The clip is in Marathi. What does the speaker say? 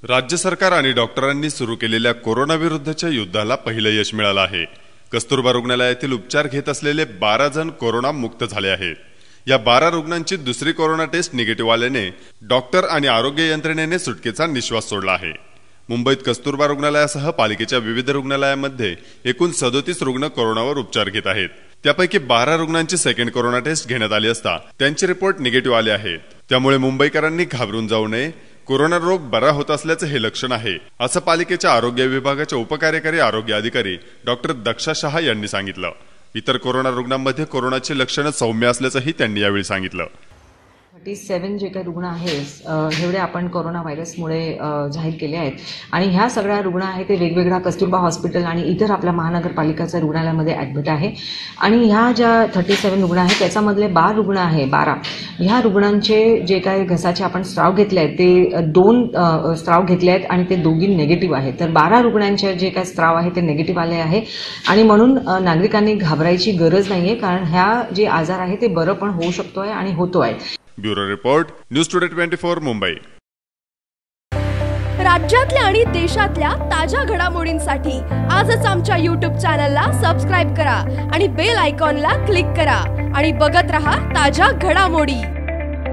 राज्य सरकार आणि डॉक्टरांनी सुरू केलेल्या कोरोना विरुद्धच्या युद्धाला पहिलं यश मिळालं आहे। कस्तुरबा रुग्णालयातील उपचार घेत असलेले 12 जण कोरोना मुक्त झाले आहेत। या 12 रुग्णांची दुसरी कोरोना टेस्ट निगेटिव्ह आल्याने डॉक्टर आणि आरोग्य यंत्रणेने सुटकेचा निश्वास सोडला आहे। मुंबईत कस्तुरबा रुग्णालयासह पालिकेच्या विविध रुग्णालयांमध्ये एकूण 37 रुग्ण कोरोनावर उपचार घेत आहेत। त्यापैकी 12 रुग्णांची सेकंड कोरोना टेस्ट घेण्यात आली असता त्यांचे रिपोर्ट निगेटिव्ह आले आहेत। त्यामुळे मुंबईकरांनी घाबरून जाऊ नये, कोरोना रोग बरा होत असल्याचे हे लक्षण आहे, असं पालिकेच्या आरोग्य विभागाचे उपकार्यकारी आरोग्य अधिकारी डॉक्टर दक्षा शहा यांनी सांगितलं। इतर कोरोना रुग्णांमध्ये कोरोनाची लक्षणं सौम्य असल्याचंही त्यांनी यावेळी सांगितलं। 37 जे काही रुग्ण आहेत एवढे आपण कोरोना व्हायरसमुळे जाहीर केले आहेत आणि ह्या सगळ्या रुग्ण आहेत ते वेगवेगळ्या कस्तुरबा हॉस्पिटल आणि इतर आपल्या महानगरपालिकेच्या रुग्णालयामध्ये ॲडमिट आहे। आणि ह्या ज्या 37 रुग्ण आहेत त्याच्यामधले 12 रुग्ण आहे 12 ह्या रुग्णांचे जे काही घसाचे आपण स्त्राव घेतले आहेत ते 2 स्त्राव घेतले आहेत आणि ते दोघी निगेटिव्ह आहेत। तर 12 रुग्णांचे जे काही स्त्राव आहे ते निगेटिव्ह आले आहे आणि म्हणून नागरिकांनी घाबरायची गरज नाहीये, कारण ह्या जे आजार आहे ते बरं पण होऊ शकतो आहे आणि होतो आहे। Bureau report, news today 24 Mumbai. राज्यातल्या आणि देशातल्या ताज्या घडामोडींसाठी आजच आमच्या YouTube चॅनलला सबस्क्राइब करा आणि बेल आयकॉनला क्लिक करा आणि बघत रहा ताज्या घडामोडी।